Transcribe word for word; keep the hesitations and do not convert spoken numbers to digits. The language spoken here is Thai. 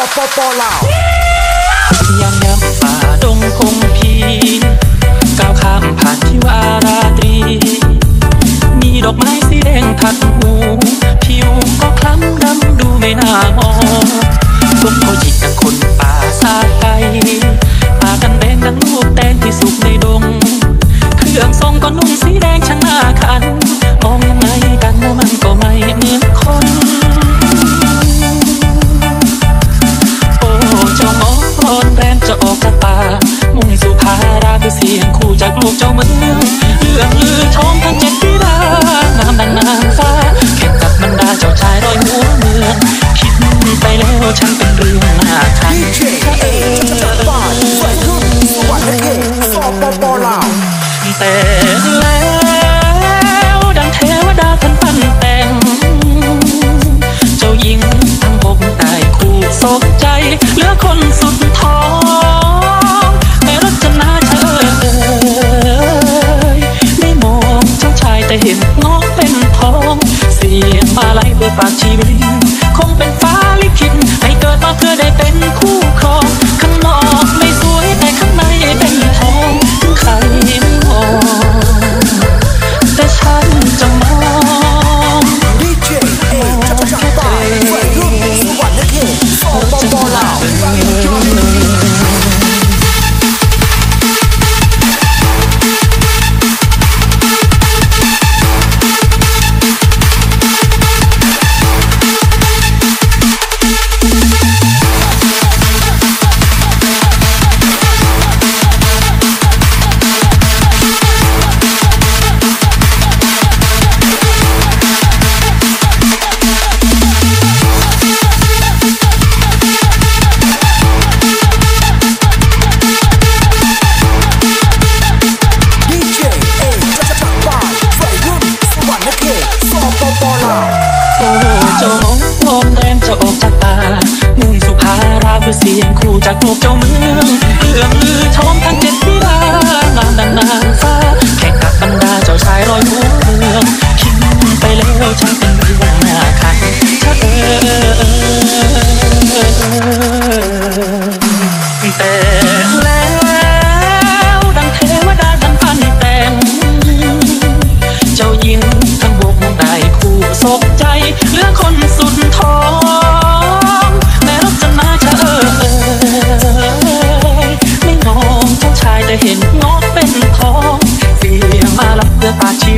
ปปลาวยามยับป่าดงคงพีก้าวข้ามผ่านทิวาราตรีมีดอกไม้สีแดงทัดหูผิวก็คล้ำดำดูไม่น่ามองพวกเขาหยิกดังคนป่าซาไกป่ากันแดงดังลูกแตงที่สุกในดงเครื่องทรงก็นุ่งสีแดงช่างน่าขันมองยังไงกันมันก็ไม่เหมือนคนโอ้เจ้าหมอร้อนแรงจะออกจากป่ามุ่งสู่พาราคือเสียงคู่จากลูกเจ้าเมืองเรื่องลือท้องทั้งเจ็ดปีดางามดังนางฟ้าแข่งกับบรรดาเจ้าชายร้อยหัวเมืองคิดไปแล้วฉันเป็นเรื่องน่าขันเออแต่แล้วดังเทวดาท่านปั้นแต่งเจ้าหญิงทั้งหกได้คู่สมใจเหลือคนสุดท้องไม่รักนาเธอไม่มองเจ้าชายแต่เห็นงอกเป็นทองเสียงมาลัยเพื่อฝากชีวิตคงเป็นฟ้าลิขิตให้เกิดมาเพื่อได้เป็นคู่ครองข้างนอกไม่สวยแต่ข้างในเป็นทองถึงใครไม่มองแต่ฉันจะมองดีเจเอจักรจักรบ้านวัยรุ่นสวรรค์เขตสปปลาวเสียงคู่จากลูกเจ้าเมืองเรื่องลือท้องทั้งเจ็ดปีดางามดังนางฟ้าแข่งกับบรรดาเจ้าชายร้อยหัวเมืองคิดไปแล้วฉันเป็นเรื่องน่าขันชักเออแต่แล้วดังเทวดาท่านพันแต่งเจ้าหญิงทั้งบกได้คู่สมใจเหลือคนสุดท้องแม้รักจะน่าเธอไม่มองเจ้าชายแต่เห็นงอกเป็นทองเสียงมาลับเพื่อปากชี